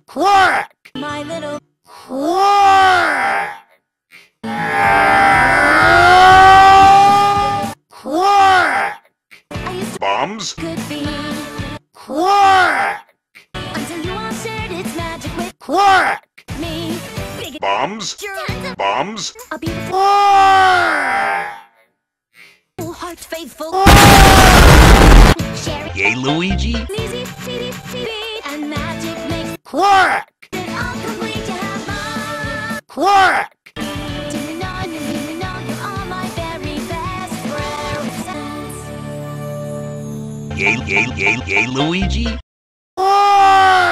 Quack! My little Quack! Quack! I used to Bombs? could be Quack! until you answered its magic with Quack! me. Big Bombs? adventure, Bombs? a beautiful Quack! heart faithful. Share it Yay, Luigi! easy, speedy, speedy, and magic makes Quack! it all complete to have fun. Quack! Do you know you're all my very best friends? Yay, Luigi! Quack!